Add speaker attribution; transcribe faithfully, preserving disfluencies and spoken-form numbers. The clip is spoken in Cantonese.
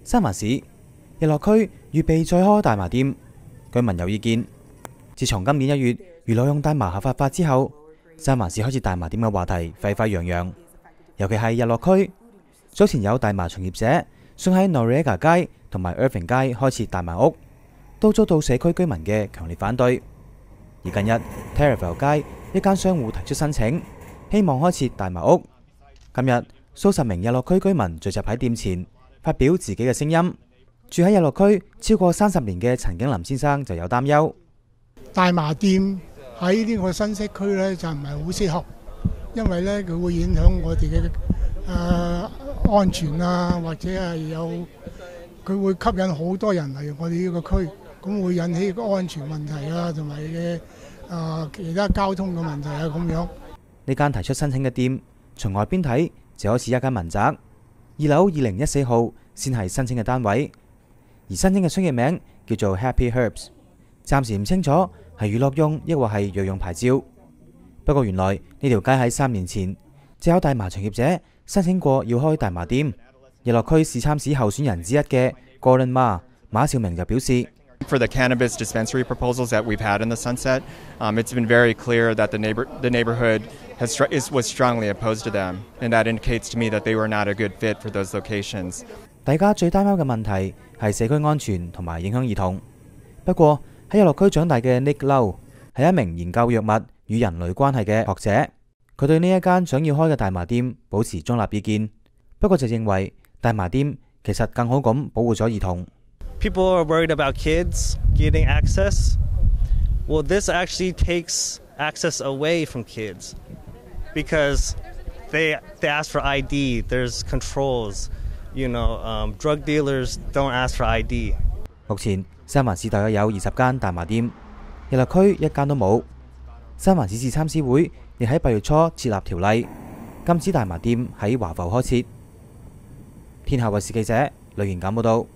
Speaker 1: 三藩市日落區預備再開大麻店，居民有意見。自從今年一月娛樂用大麻合法化之後，三藩市開設大麻店嘅話題沸沸揚揚，尤其係日落區。早前有大麻從業者想喺 Noriega 街同埋 Irving 街開設大麻屋，都遭到社區居民嘅強烈反對。而近日 Terraville 街一間商戶提出申請，希望開設大麻屋。今日數十名日落區居民聚集喺店前，發表自己嘅聲音。住喺日落區超過三十年嘅陳景林先生就有擔憂。
Speaker 2: 大麻店喺呢個新式區呢，就唔係好適合，因為呢，佢會影響我哋嘅誒安全啊，或者係有佢會吸引好多人嚟我哋呢個區，咁會引起個安全問題啊，同埋嘅誒其他交通嘅問題啊咁樣。
Speaker 1: 呢間提出申請嘅店，從外邊睇就好似一間民宅，二樓二零一四號先係申請嘅單位，而申請嘅商業名叫做 Happy Herbs， 暫時唔清楚係娛樂用抑或係藥用牌照。不過原來呢條街喺三年前就有大麻從業者申請過要開大麻店。日落區市參市候選人之一嘅 Gordon Ma 馬兆明就表示。
Speaker 3: For the cannabis dispensary proposals that we've had in the Sunset, um, it's been very clear that the neighbor, the neighborhood has is, was strongly opposed to them, and that indicates to me that they were not a good fit for those locations.
Speaker 1: 大家最擔憂嘅問題係社區安全同埋影響兒童。不過喺日落區長大嘅 Nick Low 係一名研究藥物與人類關係嘅學者，佢對呢一間想要開嘅大麻店保持中立意見，不過就認為大麻店其實更好咁保護咗兒童。
Speaker 4: People are worried about kids getting access. Well, this actually takes access away from kids because they they ask for I D. There's controls. You know, um, drug dealers don't ask for I D.
Speaker 1: 目前三藩市大約有二十間大麻店，日落區一間都冇。三藩市市參市會亦喺八月初設立條例，禁止大麻店喺華埠開設。天下衛視記者呂賢錦報道。